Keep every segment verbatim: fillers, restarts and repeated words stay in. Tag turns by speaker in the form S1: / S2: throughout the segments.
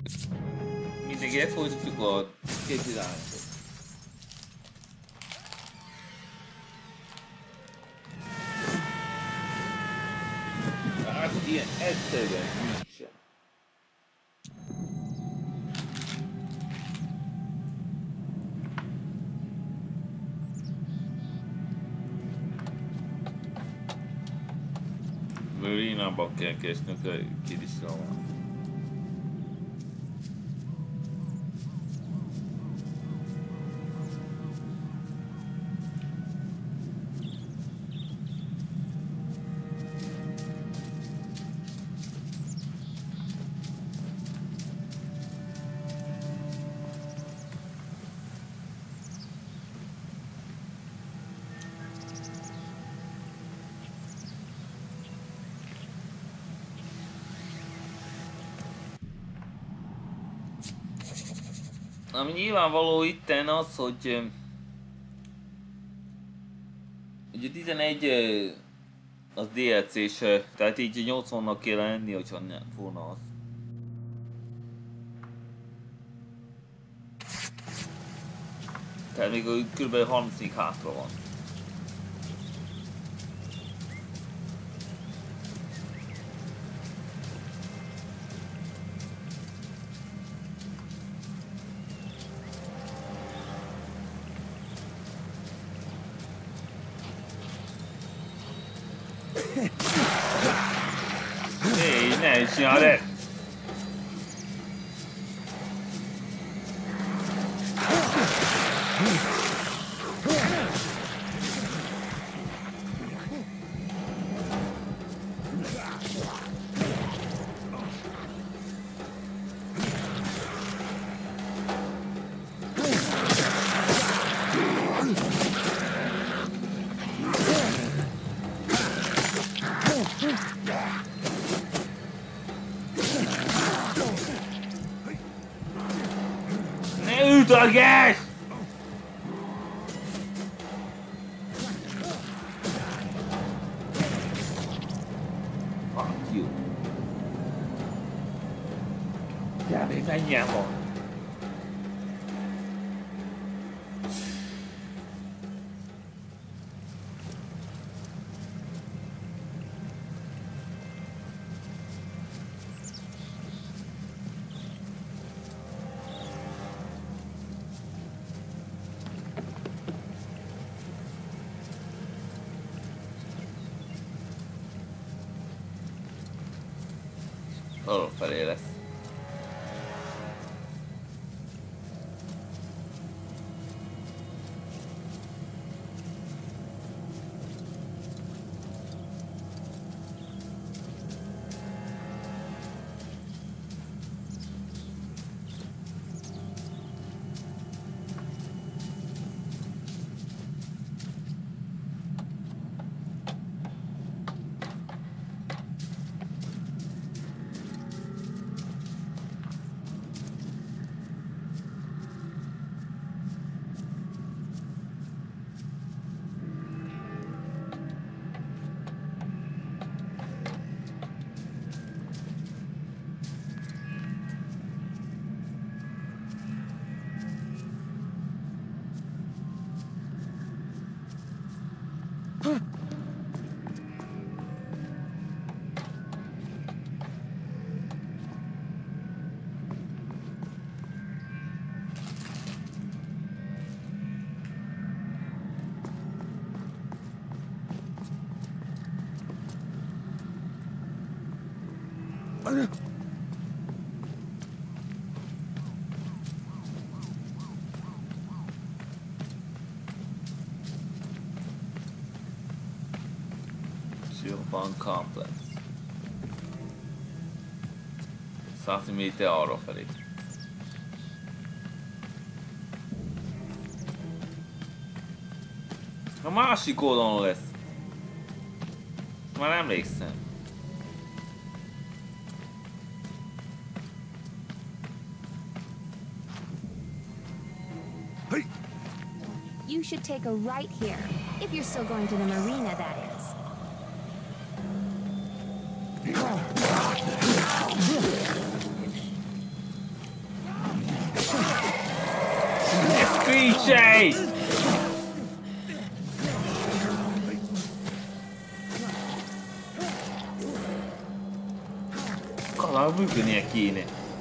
S1: Mindig elfolytatjuk a kézirányítót. Hát ilyen egyszerűen nincsen. Marinába kell kezdnünk a Kirisztával. Ami nyilvánvaló itten az, hogy ugye tizenegy az dé el cés, tehát így nyolcvannak kéne lenni, hogyha nem volna az. Tehát még kb. harmincig hátra van. Hey, ne is csinál ezt! Target! Fuck you. Ja, még menjen van. Arra felé lesz. Silvan Complex. száz méter arra felé. A másik oldalon lesz. Már emlékszem.
S2: You should take a right here, if you're still going to the marina, that is.
S1: Sej! Kalán működnie kéne.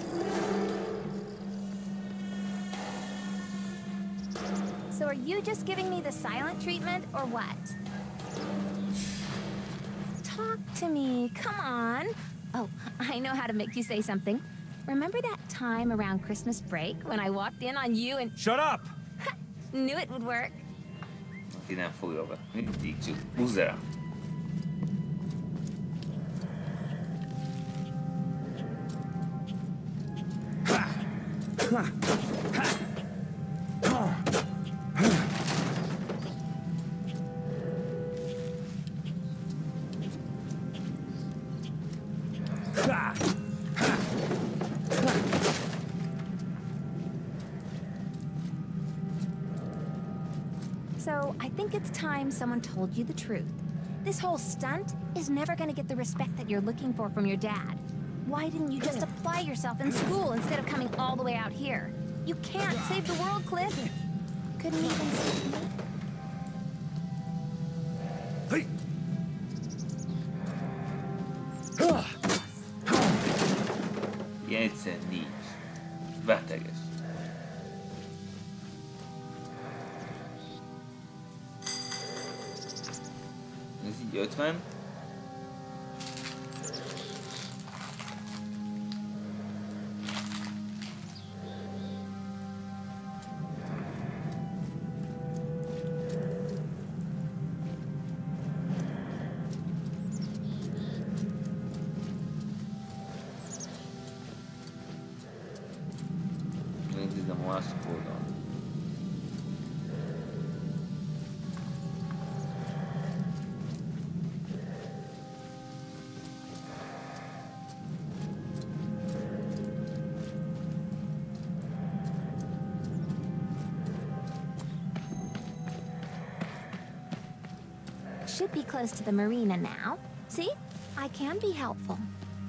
S2: So are you just giving me the silent treatment, or what? Talk to me, come on. Oh, I know how to make you say something. Remember that time around Christmas break when I walked in on you and...
S3: Shut up!
S2: Knew it would work.
S1: Aki nem fogja be. Mindig csak. Húzz el.
S2: So, I think it's time someone told you the truth. This whole stunt is never gonna get the respect that you're looking for from your dad. Why didn't you just apply yourself in school instead of coming all the way out here? You can't save the world, Cliff. Couldn't even save me.
S1: Ilyen egyszerűen nincs. Beteges. Ez így ötven. Megnézem a másik oldalon.
S2: Should be close to the marina now. See? I can be helpful.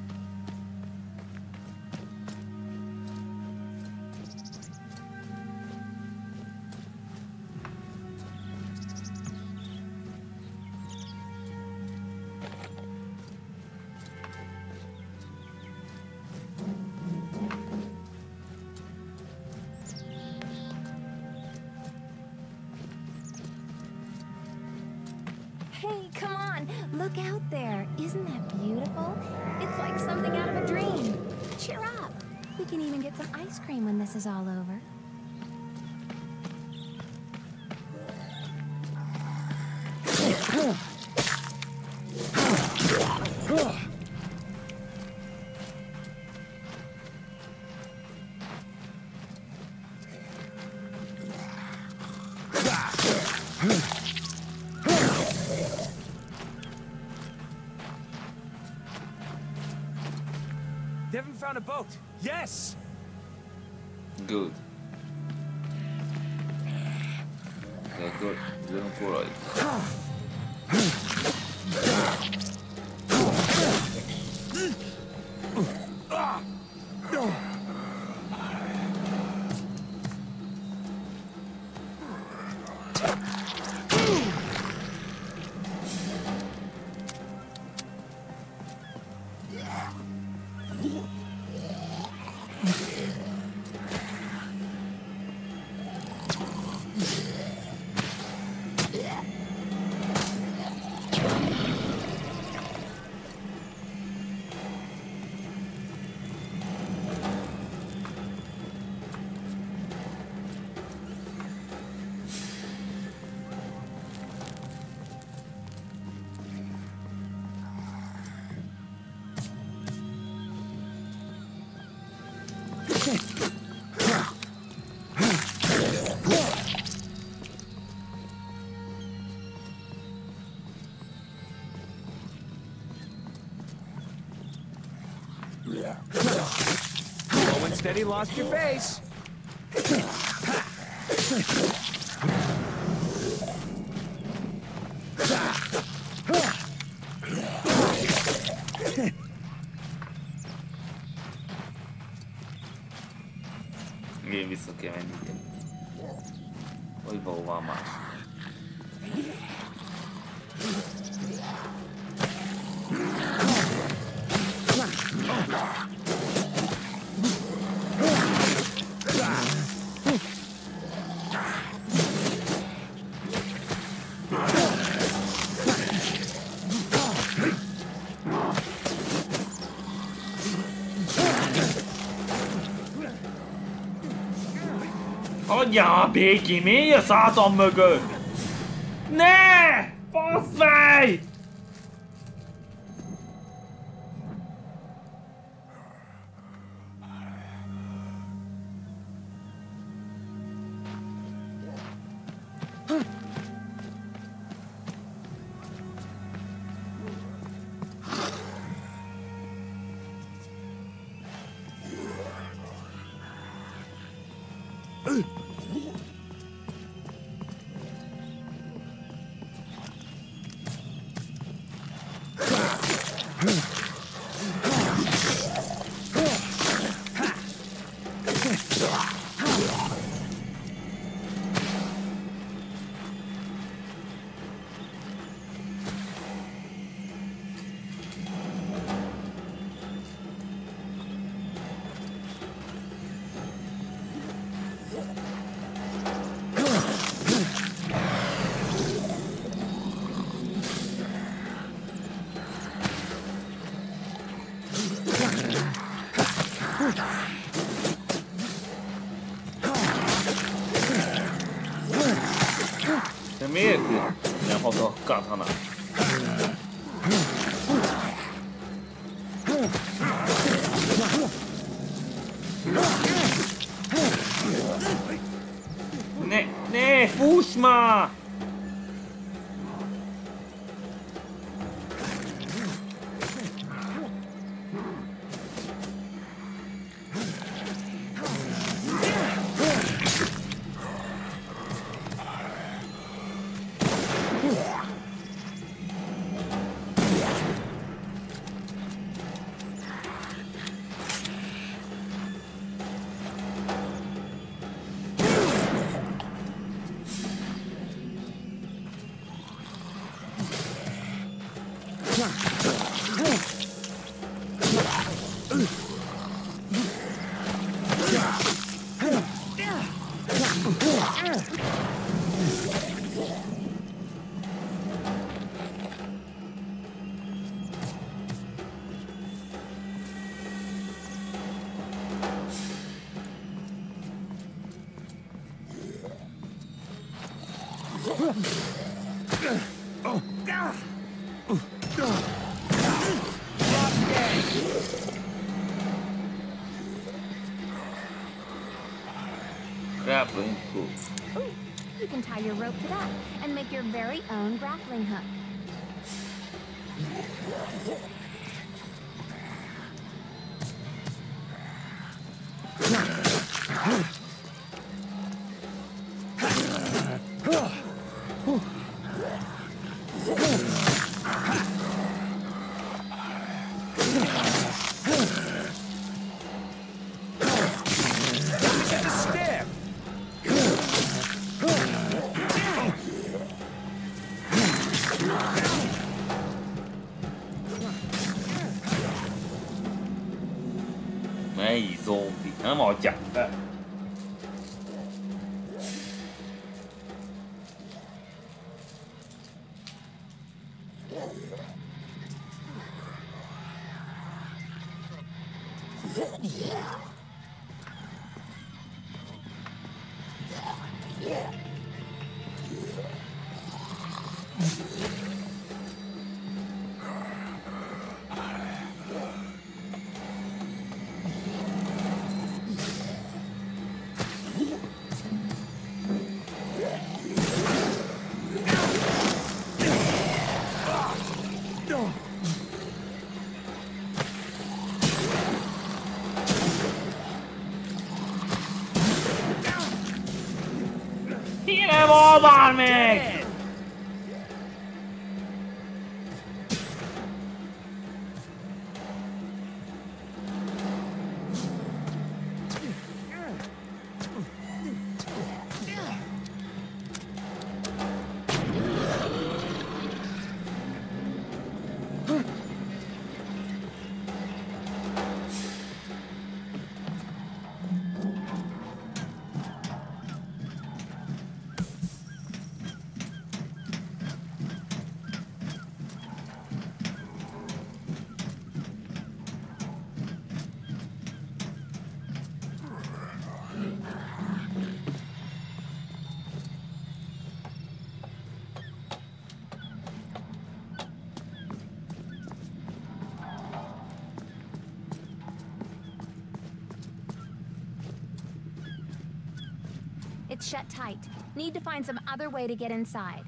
S2: Hey, come on, look out there. Isn't that beautiful? It's like something out of a dream. Cheer up. We can even get some ice cream when this is all over.
S3: Devin found a boat. Yes!
S1: Good. De akkor jönünk rajta.
S3: Slow and steady, lost your face.
S1: Igen, vissza kell menni. Vagy valóban más. Hagyjál békén, mély a szátam mögött! Ne! Faszfej! De miért nem hat a katana? Ne, ne, fuss már! Grappling hook.
S2: Ooh, you can tie your rope to that and make your very own grappling hook.
S1: Mely zombi, nem adják fel! Nem oldal még!
S2: It's shut tight. Need to find some other way to get inside.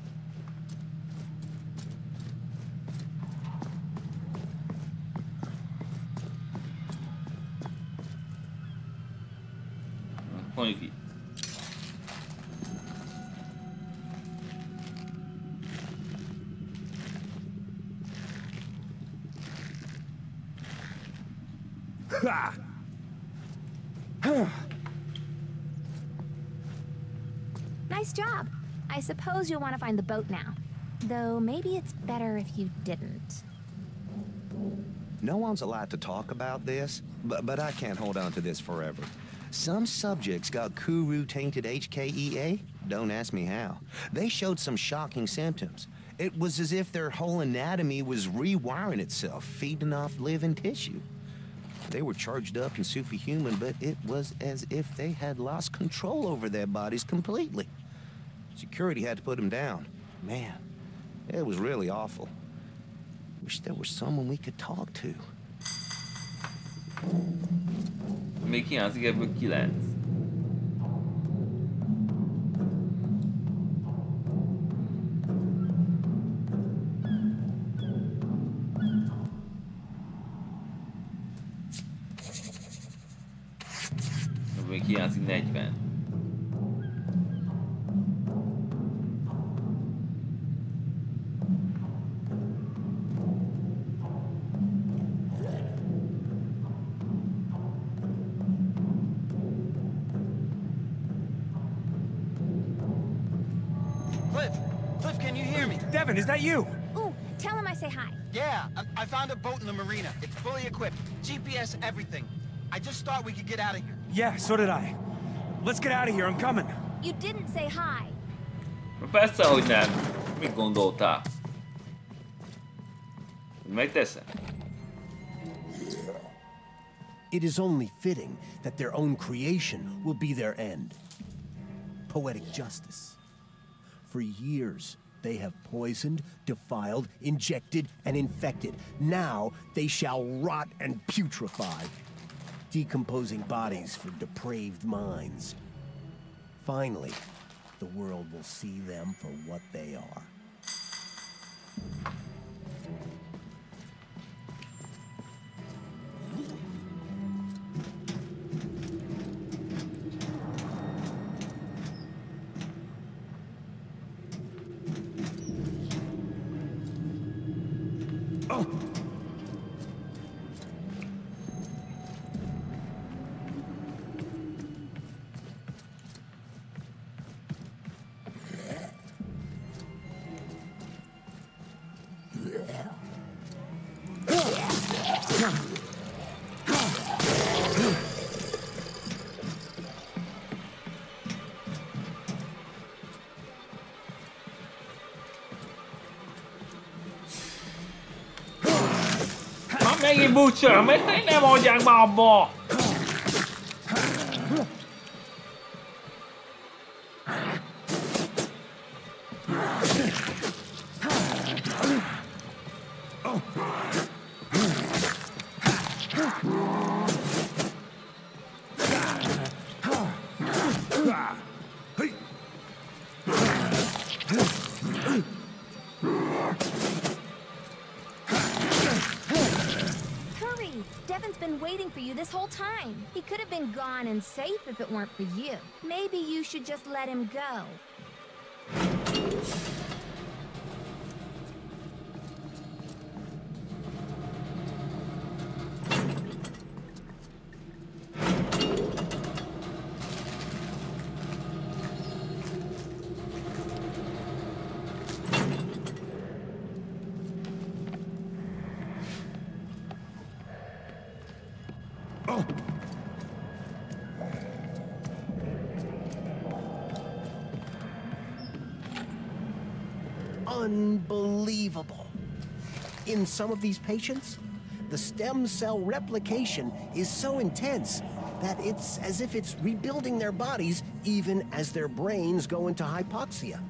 S1: Mondjuk itt.
S2: Nice job. I suppose you'll want to find the boat now. Though maybe it's better if you didn't.
S4: No one's allowed to talk about this, but, but I can't hold on to this forever. Some subjects got Kuru-tainted H K E A. Don't ask me how. They showed some shocking symptoms. It was as if their whole anatomy was rewiring itself, feeding off living tissue. They were charged up and superhuman, but it was as if they had lost control over their bodies completely. Security had to put them down. Man, it was really awful. Wish there was someone we could talk to.
S1: Még hiányzik ebből kilenc. Még hiányzik negyven.
S3: Devin, is that you?
S2: Ooh, tell him I say hi.
S5: Yeah, I, I found a boat in the marina. It's fully equipped. G P S, everything. I just thought we could get out of here.
S3: Yeah, so did I. Let's get out of here, I'm coming.
S2: You didn't say hi.
S1: Persze, hogy nem. Mit gondoltál? Megteszem.
S6: It is only fitting that their own creation will be their end. Poetic justice. For years, they have poisoned, defiled, injected, and infected. Now they shall rot and putrefy. Decomposing bodies for depraved minds. Finally, the world will see them for what they are.
S1: Megint butcher, mert nem adják már abba!
S2: This whole time. He could have been gone and safe if it weren't for you. Maybe you should just let him go.
S6: Unbelievable. In some of these patients, the stem cell replication is so intense that it's as if it's rebuilding their bodies even as their brains go into hypoxia.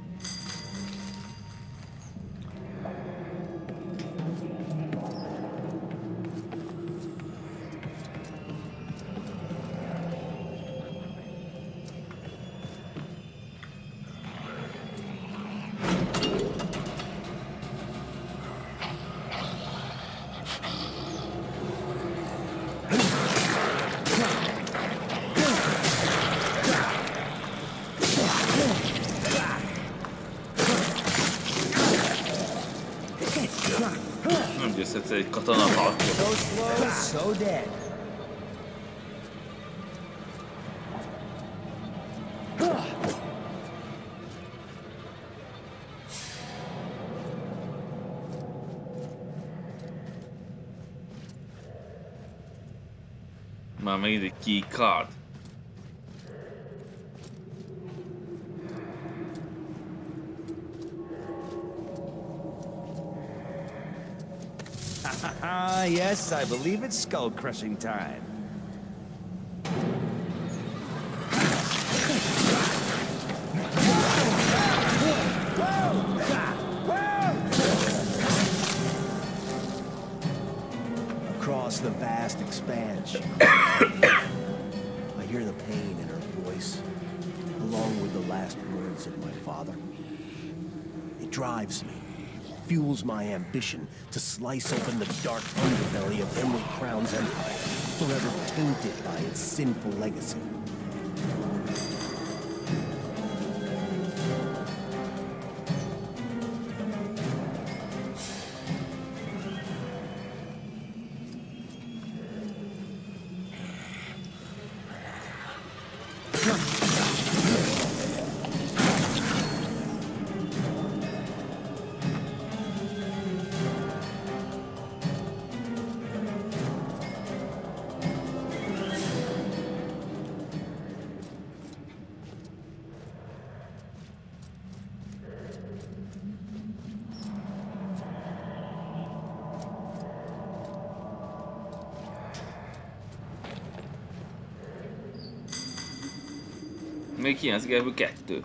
S6: slow, so dead.
S1: Már megint egy key card.
S3: Ah, yes, I believe it's skull-crushing time.
S6: Across the vast expanse, I hear the pain in her voice, along with the last words of my father. It drives me, fuels my ambition to slice open the dark underbelly of Emerald Crown's empire, forever tainted by its sinful legacy.
S1: Még hiányzik ebből kettő.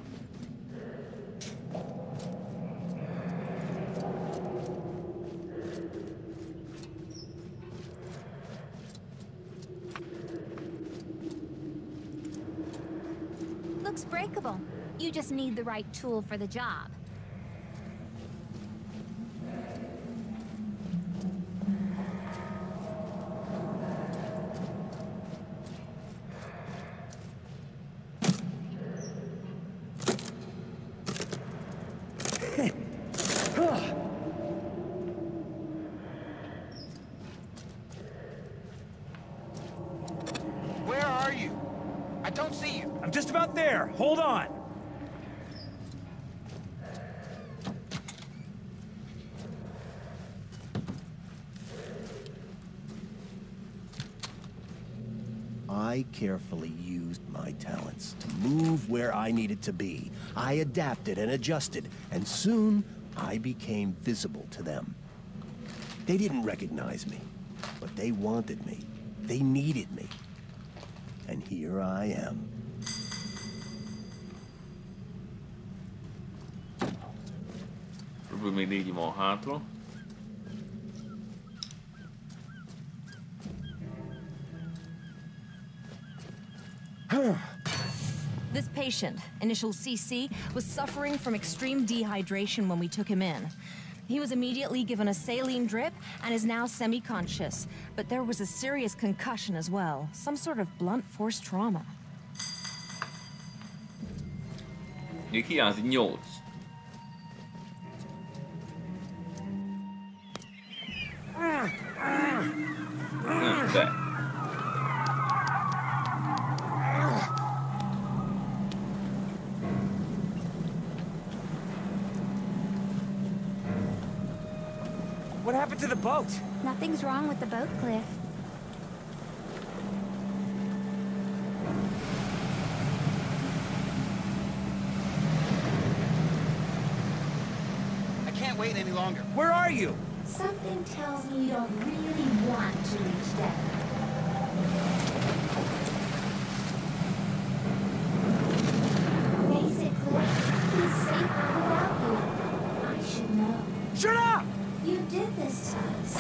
S2: Looks breakable. You just need the right tool for the job.
S5: Where are you? I don't see you.
S3: I'm just about there. Hold on.
S6: I carefully used my talents to move where I needed to be. I adapted and adjusted, and soon I became visible to them. They didn't recognize me, but they wanted me. They needed me. And here I am.
S1: Próbálj még négy van hátra.
S7: This patient, initial C C, was suffering from extreme dehydration when we took him in. He was immediately given a saline drip and is now semi-conscious, but there was a serious concussion as well, some sort of blunt force trauma.
S1: Még hiányzik nyolc. Nem, de.
S3: What happened to the boat?
S2: Nothing's wrong with the boat, Cliff.
S5: I can't wait any longer.
S3: Where are you?
S2: Something tells me you don't really want to reach Devin. Face it, Cliff. He's safer without you. I should know.
S3: Shut up!
S2: You did this to us.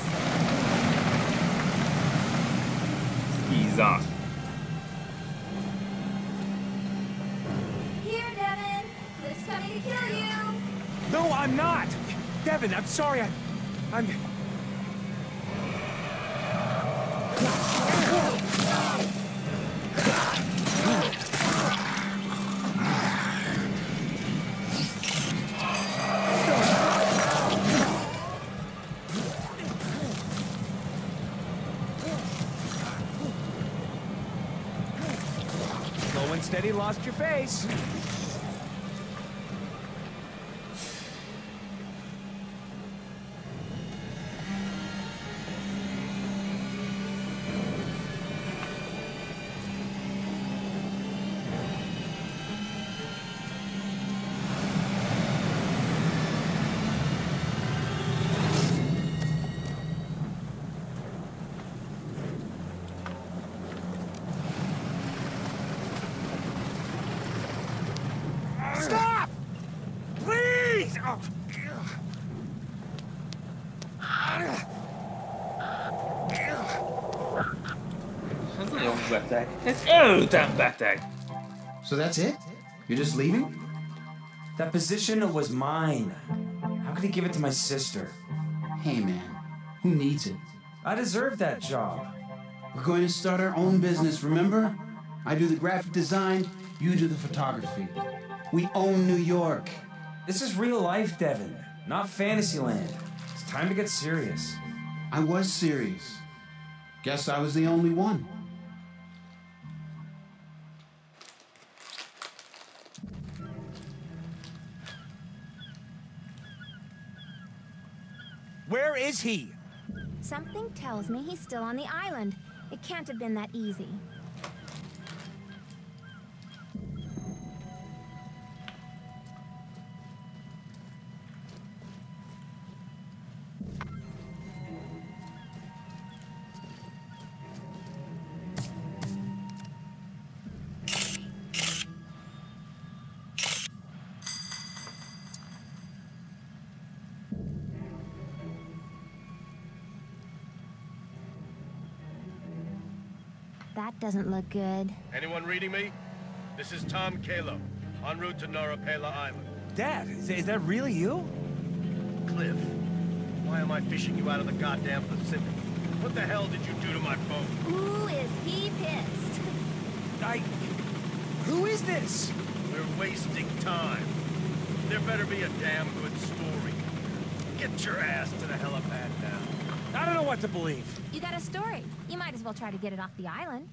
S1: Jesus.
S2: Here, Devin. Cliff's coming to kill you.
S3: No, I'm not! Devin, I'm sorry, I... I'm... Slow and steady lost your face. Stop! Please! Oh.
S1: Ez nagyon beteg. Ez őrülten beteg.
S8: So that's it? You're just leaving?
S9: That position was mine. How could he give it to my sister?
S8: Hey man, who needs it?
S9: I deserve that job.
S8: We're going to start our own business, remember? I do the graphic design, you do the photography. We own New York.
S9: This is real life, Devin, not Fantasyland. It's time to get serious.
S8: I was serious. Guess I was the only one.
S3: Where is he?
S2: Something tells me he's still on the island. It can't have been that easy. That doesn't look good.
S10: Anyone reading me? This is Tom Kalo, en route to Narapela Island.
S3: Dad, is, is that really you?
S10: Cliff, why am I fishing you out of the goddamn Pacific? What the hell did you do to my boat?
S2: Ooh, is he pissed?
S3: I... Who is this?
S10: We're wasting time. There better be a damn good story. Get your ass to the helipad now.
S3: I don't know what to believe.
S2: You got a story. You might as well try to get it off the island.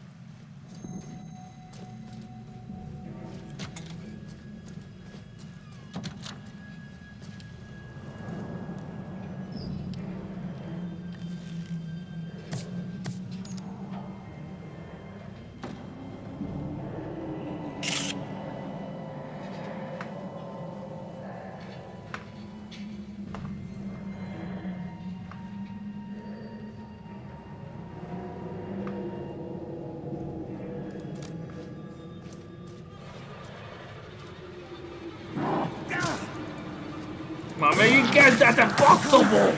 S1: Már megint kezdetek passzobó!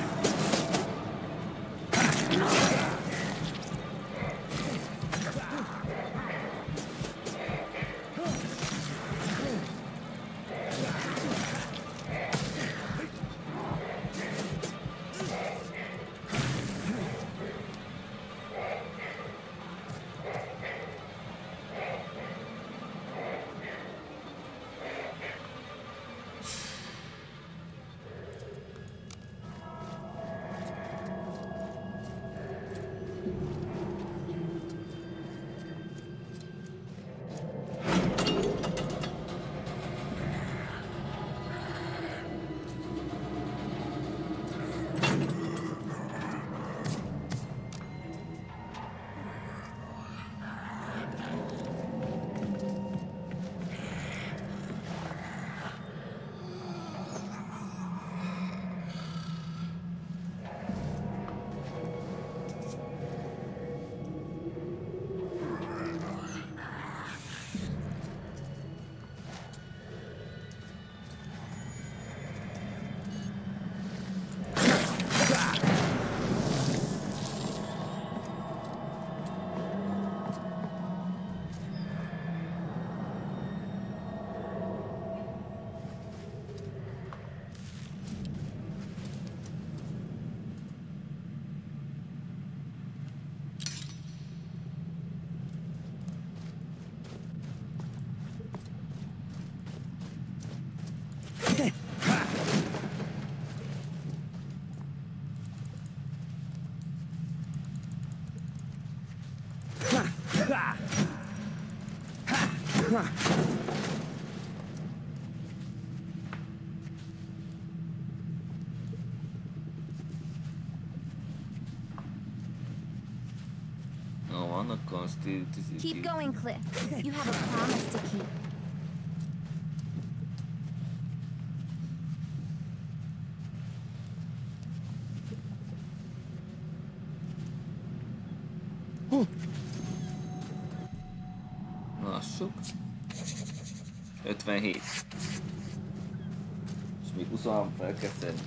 S1: Jó, van, akkor azt így
S2: Keep going, Cliff. You have a promise to keep.
S1: Lássuk. ötvenhét. És még huszonhárom fel kell szedni.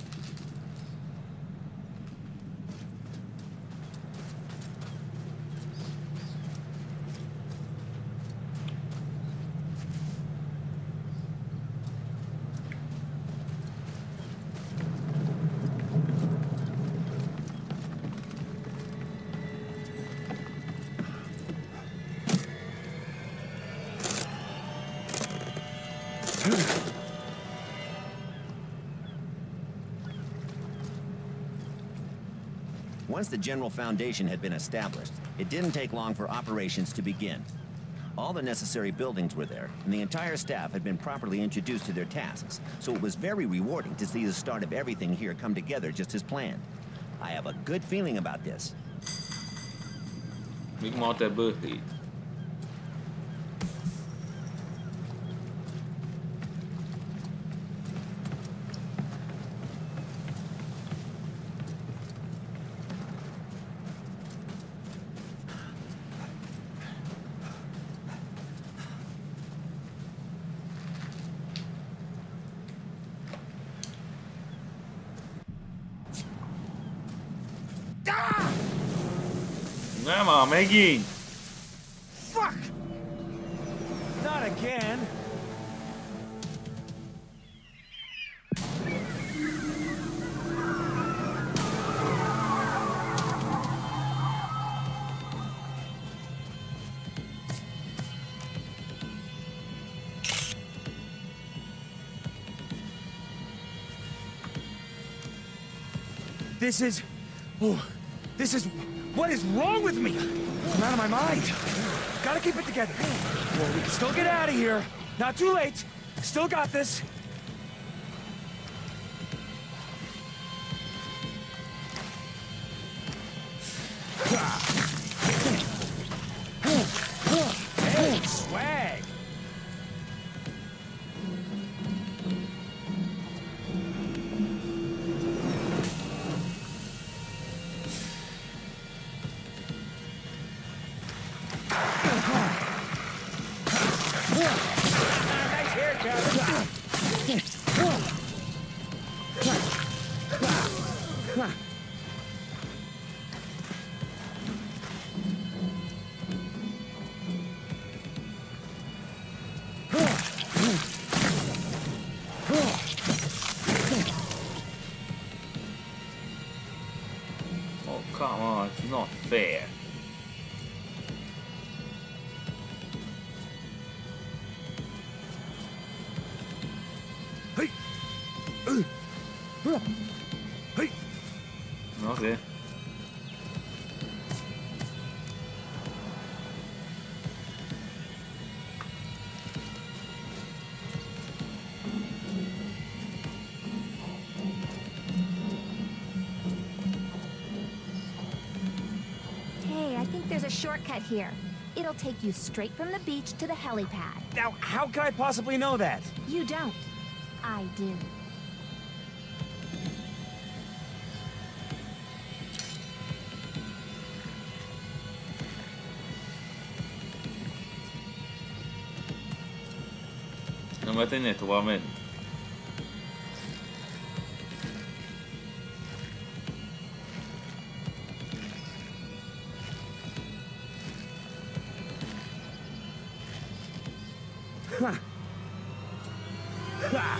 S11: Once the General Foundation had been established, it didn't take long for operations to begin. All the necessary buildings were there, and the entire staff had been properly introduced to their tasks, so it was very rewarding to see the start of everything here come together just as planned. I have a good feeling about this.
S1: Még ma ebből hét. Nem már megint!
S3: Fuck! Not again! This is... Oh, this is... What is wrong with me? I'm out of my mind. Gotta keep it together. Well, we can still get out of here. Not too late. Still got this. Hey, swag.
S1: Oh, come on, it's not fair.
S3: Hey! Hey!
S1: Na azért.
S2: Hey, I think there's a shortcut here. It'll take you straight from the beach to the helipad.
S3: Now, how can I possibly know that?
S2: You don't. I do.
S1: Nem lehet ennél tovább menni.
S3: Huh. Ha.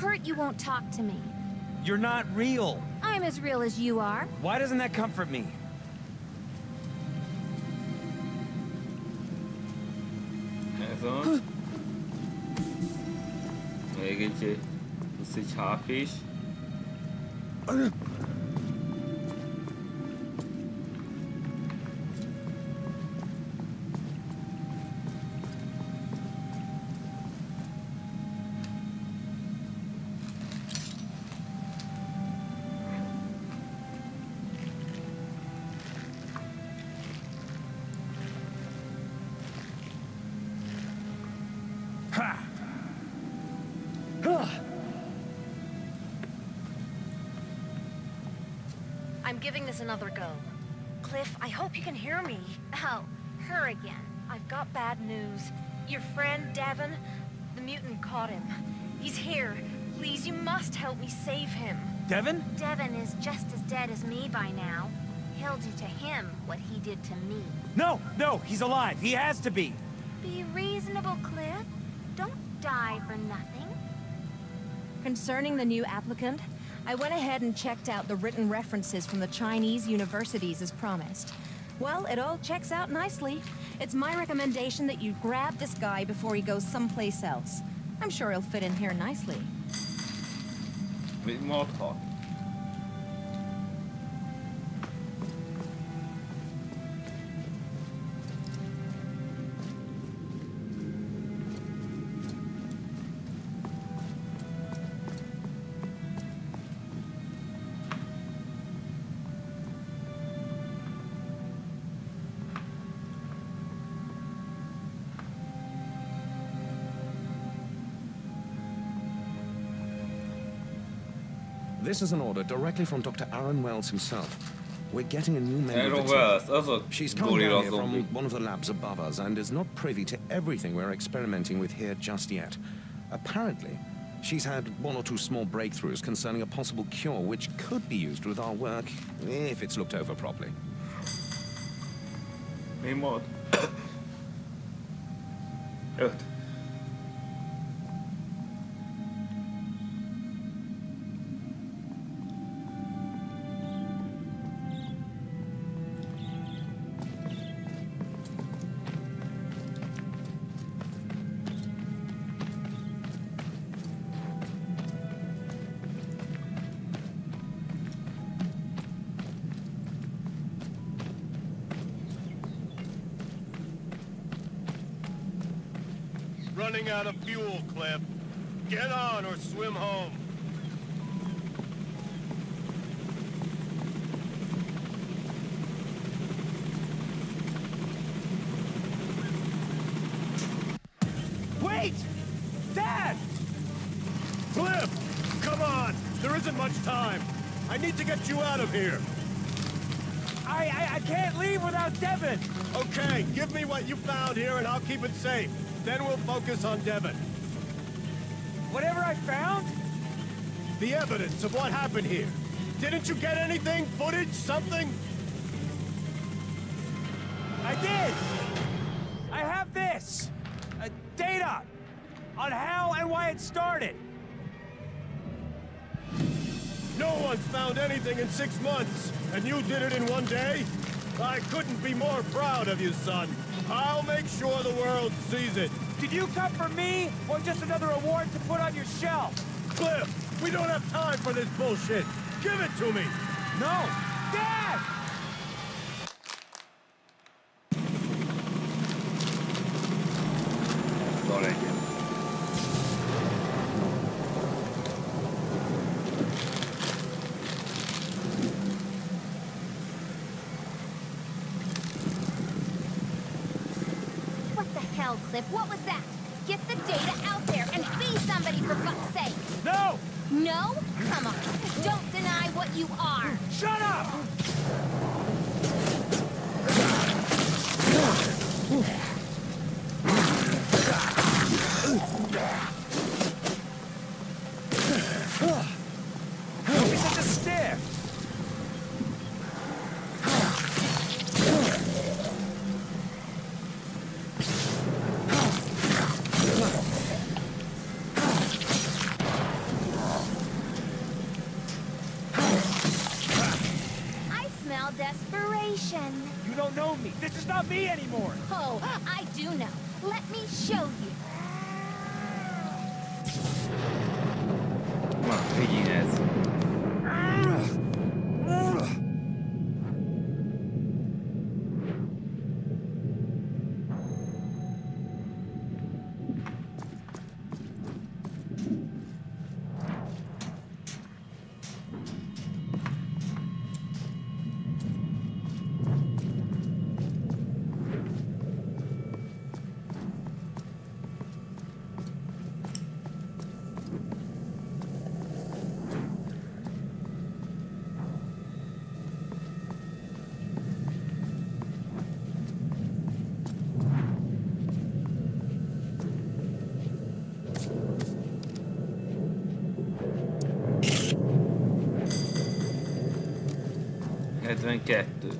S2: hurt you won't talk to me.
S3: You're not real.
S2: I'm as real as you are.
S3: Why doesn't that comfort me?
S1: Ez az. Még egy, plusz egy há pé is.
S7: I'm giving this another go. Cliff, I hope you can hear me.
S2: Oh, her again.
S7: I've got bad news. Your friend, Devon, the mutant caught him. He's here. Please, you must help me save him.
S3: Devon?
S2: Devon is just as dead as me by now. He'll do to him what he did to me.
S3: No, no, he's alive. He has to be.
S2: Be reasonable, Cliff. Don't die for nothing.
S7: Concerning the new applicant, I went ahead and checked out the written references from the Chinese universities as promised. Well, it all checks out nicely. It's my recommendation that you grab this guy before he goes someplace else. I'm sure he'll fit in here nicely.
S1: Bit more talk.
S4: This is an order directly from Doctor Aaron Wells himself. We're getting a new member
S1: Aaron
S4: of the
S1: Wells,
S4: team.
S1: az a
S4: She's come down
S1: gorilla
S4: here
S1: zombie.
S4: from one of the labs above us and is not privy to everything we're experimenting with here just yet. Apparently, she's had one or two small breakthroughs concerning a possible cure which could be used with our work if it's looked over properly.
S1: Mi mod? Öt.
S10: Running out of fuel, Cliff. Get on or swim home.
S3: Wait! Dad!
S10: Cliff! Come on! There isn't much time. I need to get you out of here.
S3: I, I, I can't leave without Devon!
S10: Okay, give me what you found here and I'll keep it safe. Then we'll focus on Devon.
S3: Whatever I found?
S10: The evidence of what happened here. Didn't you get anything? Footage? Something?
S3: I did! I have this! Uh, data! On how and why it started!
S10: No one's found anything in six months, and you did it in one day? I couldn't be more proud of you, son. I'll make sure the world sees it.
S3: Did you come for me, or just another award to put on your shelf?
S10: Cliff, we don't have time for this bullshit. Give it to me.
S3: No! Dad!
S1: Sorry.
S2: What the hell, Cliff? What was that? Get the data out there and be somebody for fuck's sake!
S3: No!
S2: No? Come on. Don't deny what you are.
S3: Shut up! Don't be such a stiff!
S2: desperation.
S3: You don't know me. This is not me anymore.
S2: Oh, I do know. Let me show you.
S1: Ma, figyelj ez. hetvenkettő.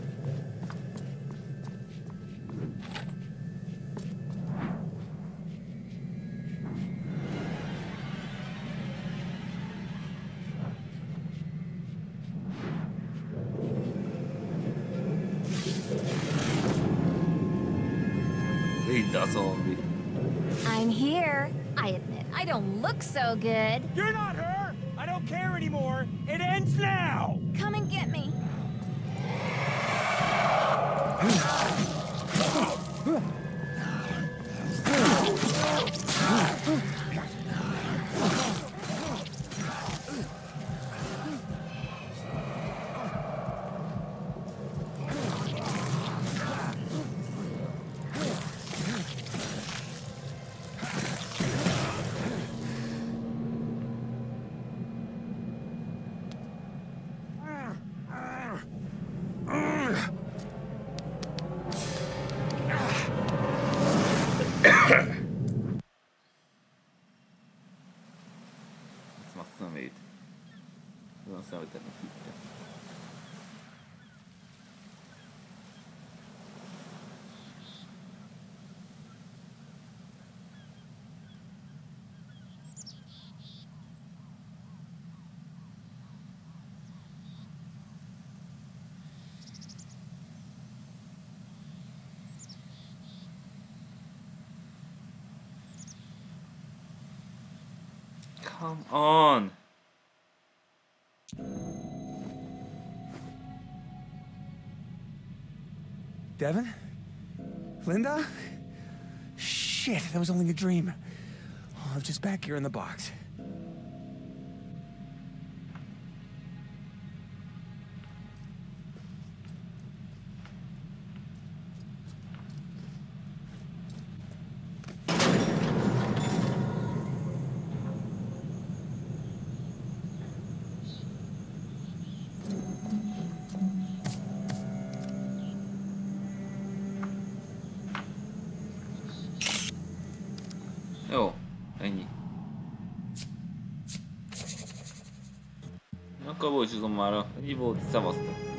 S1: Vidd a zombi.
S2: I'm here. I admit, I don't look so good.
S3: You're not her! I don't care anymore! It ends now!
S2: Come and get me.
S1: Come on.
S3: Devin? Linda? Shit, that was only a dream. Oh, I'm just back here in the box.
S1: Jó, ennyi. Akkor búcsúzom mára, ennyi volt, szevasztok.